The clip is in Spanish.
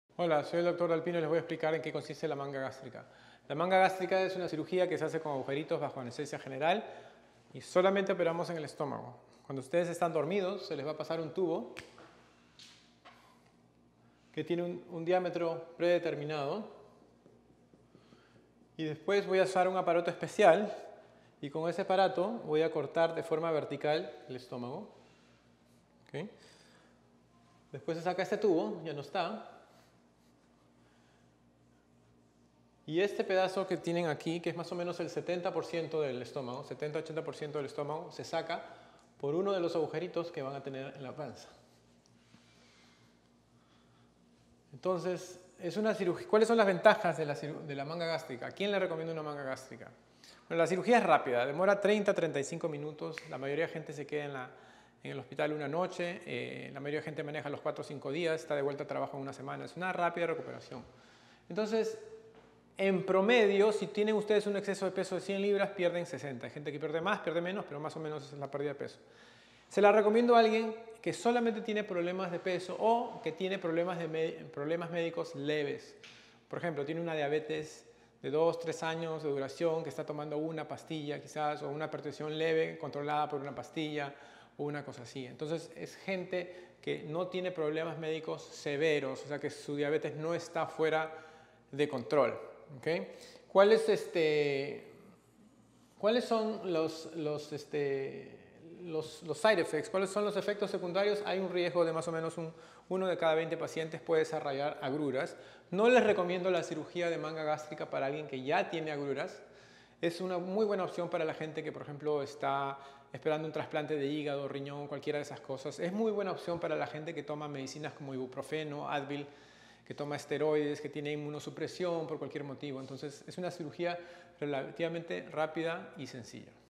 Hola, soy el doctor Alpino y les voy a explicar en qué consiste la manga gástrica. La manga gástrica es una cirugía que se hace con agujeritos bajo anestesia general y solamente operamos en el estómago. Cuando ustedes están dormidos, se les va a pasar un tubo que tiene un diámetro predeterminado y después voy a usar un aparato especial y con ese aparato voy a cortar de forma vertical el estómago. ¿Okay? Después se saca este tubo, ya no está. Y este pedazo que tienen aquí, que es más o menos el 70% del estómago, 70-80% del estómago, se saca por uno de los agujeritos que van a tener en la panza. Entonces, es una cirugía. ¿Cuáles son las ventajas de la manga gástrica? ¿A quién le recomiendo una manga gástrica? Bueno, la cirugía es rápida, demora 30-35 minutos. La mayoría de gente se queda en el hospital una noche, la mayoría de gente maneja los 4 o 5 días, está de vuelta a trabajo en una semana. Es una rápida recuperación. Entonces, en promedio, si tienen ustedes un exceso de peso de 100 libras, pierden 60. Hay gente que pierde más, pierde menos, pero más o menos esa es la pérdida de peso. Se la recomiendo a alguien que solamente tiene problemas de peso o que tiene problemas médicos leves. Por ejemplo, tiene una diabetes de 2-3 años de duración, que está tomando una pastilla quizás, o una hipertensión leve controlada por una pastilla, o una cosa así. Entonces, es gente que no tiene problemas médicos severos, o sea que su diabetes no está fuera de control. ¿Okay? ¿Cuáles son los side effects? ¿Cuáles son los efectos secundarios? Hay un riesgo de más o menos uno de cada 20 pacientes puede desarrollar agruras. No les recomiendo la cirugía de manga gástrica para alguien que ya tiene agruras. Es una muy buena opción para la gente que, por ejemplo, está esperando un trasplante de hígado, riñón, cualquiera de esas cosas. Es muy buena opción para la gente que toma medicinas como ibuprofeno, Advil, que toma esteroides, que tiene inmunosupresión por cualquier motivo. Entonces, es una cirugía relativamente rápida y sencilla.